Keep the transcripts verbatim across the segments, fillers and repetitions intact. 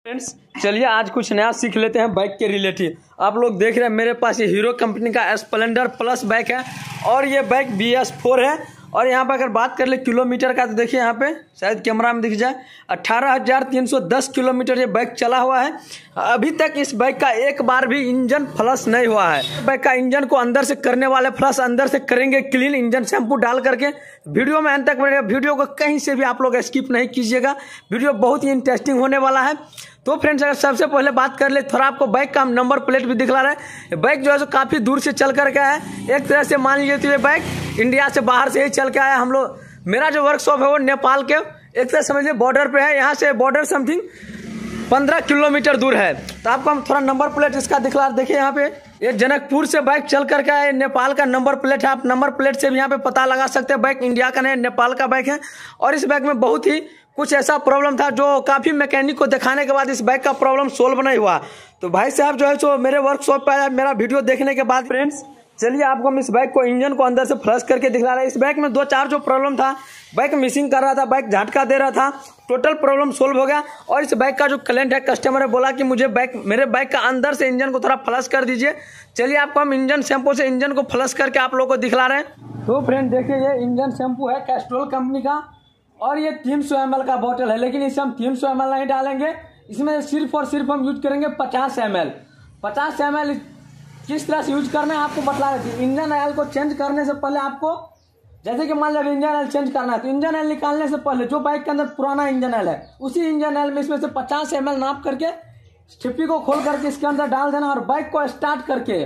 Friends चलिए आज कुछ नया सीख लेते हैं बाइक के रिलेटेड। आप लोग देख रहे हैं मेरे पास ये हीरो कंपनी का स्प्लेंडर प्लस बाइक है और ये बाइक बी एस फोर है। और यहाँ पर अगर बात कर ले किलोमीटर का तो देखिए यहाँ पे शायद कैमरा में दिख जाए अट्ठारह हज़ार तीन सौ दस किलोमीटर ये बाइक चला हुआ है। अभी तक इस बाइक का एक बार भी इंजन फ्लश नहीं हुआ है। बाइक का इंजन को अंदर से करने वाले फ्लश अंदर से करेंगे क्लीन इंजन शैम्पू डाल करके। वीडियो में अंत तक बनेगा, वीडियो को कहीं से भी आप लोग स्किप नहीं कीजिएगा, वीडियो बहुत ही इंटरेस्टिंग होने वाला है। तो फ्रेंड्स अगर सबसे पहले बात कर ले थोड़ा आपको बाइक का नंबर प्लेट भी दिखला रहा है। बाइक जो है काफ़ी दूर से चल कर के आया है। एक तरह से मान लीजिए तो ये बाइक इंडिया से बाहर से ही चल के आया। हम लोग मेरा जो वर्कशॉप है वो नेपाल के एक तरह समझिए बॉर्डर पे है। यहाँ से बॉर्डर समथिंग पंद्रह किलोमीटर दूर है। तो आपको हम थोड़ा नंबर प्लेट इसका दिखला देखिए। यहाँ पे ये जनकपुर से बाइक चल करके आए, नेपाल का नंबर प्लेट है। आप नंबर प्लेट से भी यहाँ पे पता लगा सकते हैं बाइक इंडिया का नहीं नेपाल का बाइक है। और इस बाइक में बहुत ही कुछ ऐसा प्रॉब्लम था जो काफ़ी मैकेनिक को दिखाने के बाद इस बाइक का प्रॉब्लम सोल्व नहीं हुआ। तो भाई साहब जो है सो मेरे वर्कशॉप पे आया मेरा वीडियो देखने के बाद। फ्रेंड्स चलिए आपको हम इस बाइक को इंजन को अंदर से फ्लश करके दिखला रहे हैं। इस बाइक में दो चार जो प्रॉब्लम था, बाइक मिसिंग कर रहा था, बाइक झटका दे रहा था, टोटल प्रॉब्लम सोल्व हो गया। और इस बाइक का जो क्लाइंट है कस्टमर है बोला कि मुझे बाइक मेरे बाइक का अंदर से इंजन को थोड़ा फ्लश कर दीजिए। चलिए आपको हम इंजन शैम्पू से इंजन को फ्लश करके आप लोगों को दिखला रहे हैं। तो फ्रेंड देखिए ये इंजन शैम्पू है कैस्ट्रोल कंपनी का और ये तीन सौ एम एल का बॉटल है। लेकिन इसे हम तीन सौ एम एल नहीं डालेंगे, इसमें सिर्फ और सिर्फ हम यूज करेंगे पचास एम एल। पचास एम एल किस तरह से यूज करना है आपको बतला रहे थे। इंजन ऑयल को चेंज करने से पहले आपको जैसे कि मान लो इंजन ऑयल चेंज करना है तो इंजन ऑयल निकालने से पहले जो बाइक के अंदर पुराना इंजन ऑयल है उसी इंजन ऑयल में इसमें से पचास एम एल नाप करके स्टिप्पी को खोल करके इसके अंदर डाल देना और बाइक को स्टार्ट करके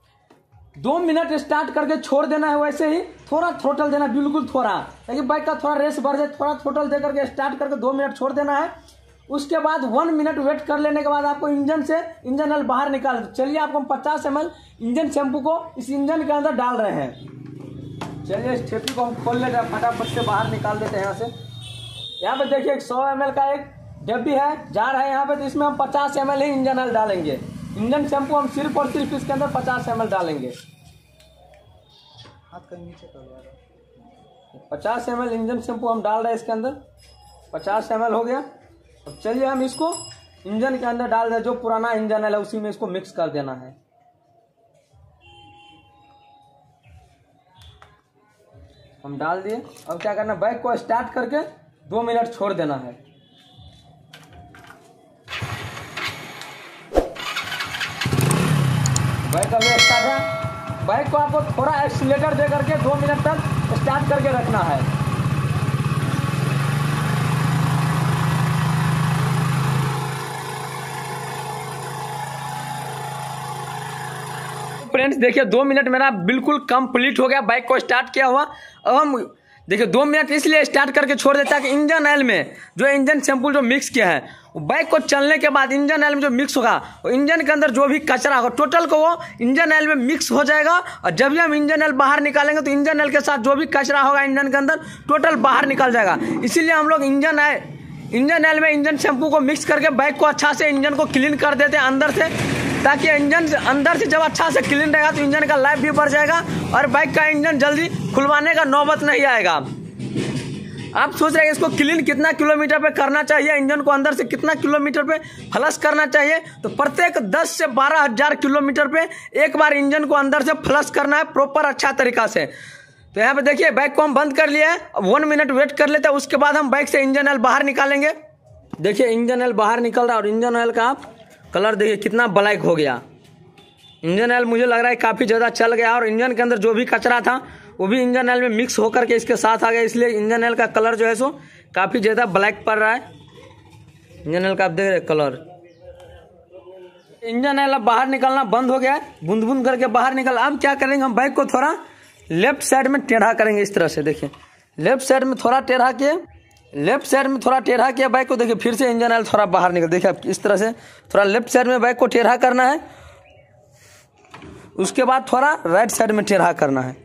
दो मिनट स्टार्ट करके छोड़ देना है। वैसे ही थोड़ा थ्रोटल देना, बिल्कुल थोड़ा, ताकि बाइक का थोड़ा रेस बढ़ जाए। थोड़ा थ्रोटल दे करके स्टार्ट करके दो मिनट छोड़ देना है। उसके बाद वन मिनट वेट कर लेने के बाद आपको इंजन से इंजन ऑयल बाहर निकाल। चलिए आपको हम पचास एम एल इंजन शैम्पू को इस इंजन के अंदर डाल रहे हैं। चलिए स्टेपी को हम खोल लेते हैं, फटाफट से बाहर निकाल देते हैं यहाँ से। यहाँ पे देखिए एक सौ एम एल का एक डब्बी है जार है यहाँ पे, तो इसमें हम पचास एम एल ही इंजन ऑयल डालेंगे। इंजन शैम्पू हम सिर्फ और सिर्फ इसके अंदर पचास एम एल डालेंगे। हाथ का नीचे पचास एम एल इंजन शैम्पू हम डाल रहे हैं इसके अंदर। पचास एम एल हो गया। अब चलिए हम इसको इंजन के अंदर डाल दें, जो पुराना इंजन है उसी में इसको मिक्स कर देना है। हम डाल दिए। अब क्या करना है, बाइक को स्टार्ट करके दो मिनट छोड़ देना है। बाइक अभी स्टार्ट है। बाइक को आपको थोड़ा एक्सीलेटर दे करके दो मिनट तक स्टार्ट करके रखना है। फ्रेंड्स देखिए दो मिनट मेरा बिल्कुल कंप्लीट हो गया, बाइक को स्टार्ट किया हुआ। अब हम देखिए दो मिनट इसलिए स्टार्ट करके छोड़ देता है कि इंजन ऑयल में जो इंजन शैम्पू जो मिक्स किया है वो बाइक को चलने के बाद इंजन ऑयल में जो मिक्स होगा वो इंजन के अंदर जो भी कचरा होगा टोटल को वो इंजन ऑयल में मिक्स हो जाएगा। और जब भी हम इंजन ऑयल बाहर निकालेंगे तो इंजन ऑयल के साथ जो भी कचरा होगा इंजन के अंदर टोटल बाहर निकल जाएगा। इसीलिए हम लोग इंजन ऑयल इंजन ऑयल में इंजन शैम्पू को मिक्स करके बाइक को अच्छा से इंजन को क्लीन कर देते हैं अंदर से, ताकि इंजन से अंदर से जब अच्छा से क्लीन रहेगा तो इंजन का लाइफ भी बढ़ जाएगा और बाइक का इंजन जल्दी खुलवाने का नौबत नहीं आएगा। आप सोच रहे हैं इसको क्लीन कितना किलोमीटर पे करना चाहिए, इंजन को अंदर से कितना किलोमीटर पे फ्लश करना चाहिए। तो प्रत्येक दस से बारह हजार किलोमीटर पे एक बार इंजन को अंदर से फ्लश करना है प्रॉपर अच्छा तरीका से। तो यहाँ पे देखिए बाइक को हम बंद कर लिए, वन मिनट वेट कर लेते हैं। उसके बाद हम बाइक से इंजन ऑयल बाहर निकालेंगे। देखिए इंजन ऑयल बाहर निकल रहा है और इंजन ऑयल का आप कलर देखिए कितना ब्लैक हो गया। इंजन ऑयल मुझे लग रहा है काफ़ी ज़्यादा चल गया और इंजन के अंदर जो भी कचरा था वो भी इंजन ऑयल में मिक्स होकर के इसके साथ आ गया। इसलिए इंजन ऑयल का कलर जो है सो काफ़ी ज़्यादा ब्लैक पड़ रहा है। इंजन ऑयल का आप देख रहे कलर। इंजन ऑयल अब बाहर निकलना बंद हो गया है, बूंद बूंद करके बाहर निकल। अब क्या करेंगे, हम बाइक को थोड़ा लेफ्ट साइड में टेढ़ा करेंगे इस तरह से। देखिए लेफ्ट साइड में थोड़ा टेढ़ा किए, लेफ्ट साइड में थोड़ा टेढ़ा किया बाइक को। देखिए फिर से इंजन ऑयल थोड़ा बाहर निकल। देखिए आप इस तरह से थोड़ा लेफ्ट साइड में बाइक को टेढ़ा करना है। उसके बाद थोड़ा राइट साइड में टेढ़ा करना है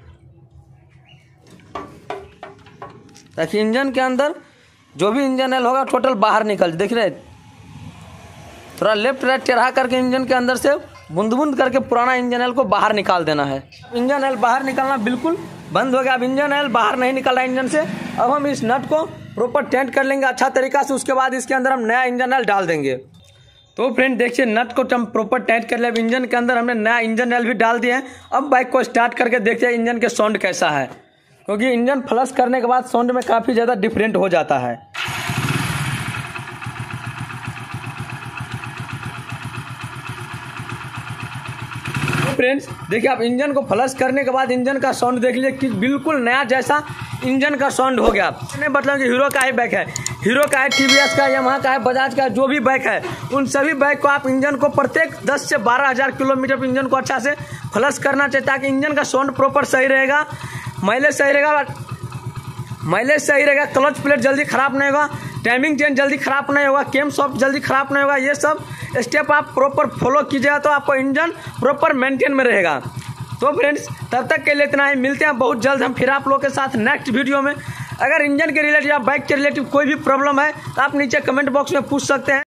ताकि इंजन के अंदर जो भी इंजन ऑयल होगा टोटल बाहर निकल। देख रहे थोड़ा लेफ्ट राइट टेढ़ा करके इंजन के अंदर से बूंद बूंद करके पुराना इंजन ऑयल को बाहर निकाल देना है। इंजन ऑयल बाहर निकालना बिल्कुल बंद हो गया। अब इंजन ऑयल बाहर नहीं निकल रहा इंजन से। अब हम इस नट को प्रॉपर टेंट कर लेंगे अच्छा तरीका से। उसके बाद इसके अंदर हम नया इंजन ऑयल डाल देंगे। तो फ्रेंड देखिए नट को हम प्रॉपर टाइट कर लिया। इंजन के अंदर हमने नया इंजन ऑयल भी डाल दिया है। अब बाइक को स्टार्ट करके देखते हैं इंजन के साउंड कैसा है, क्योंकि इंजन फ्लश करने के बाद साउंड में काफ़ी ज़्यादा डिफरेंट हो जाता है। फ्रेंड्स देखिए आप इंजन को फ्लश करने के बाद इंजन का साउंड देख लीजिए कि बिल्कुल नया जैसा इंजन का साउंड हो गया। नहीं मतलब कि हीरो का ही बाइक है, हीरो का है, टीवीएस का, यामाहा का है, बजाज का है, जो भी बाइक है उन सभी बाइक को आप इंजन को प्रत्येक दस से बारह हज़ार किलोमीटर पर इंजन को अच्छा से फ्लश करना चाहिए, ताकि इंजन का साउंड प्रॉपर सही रहेगा, माइलेज सही रहेगा, माइलेज सही रहेगा, क्लच प्लेट जल्दी खराब नहीं होगा, टाइमिंग चेन जल्दी खराब नहीं होगा, केम सॉफ्ट जल्दी खराब नहीं होगा। ये सब स्टेप आप प्रॉपर फॉलो कीजिएगा तो आपको इंजन प्रॉपर मेंटेन में रहेगा। तो फ्रेंड्स तब तक के लिए इतना ही, मिलते हैं बहुत जल्द हम फिर आप लोगों के साथ नेक्स्ट वीडियो में। अगर इंजन के रिलेटेड या बाइक के रिलेटेड कोई भी प्रॉब्लम है तो आप नीचे कमेंट बॉक्स में पूछ सकते हैं।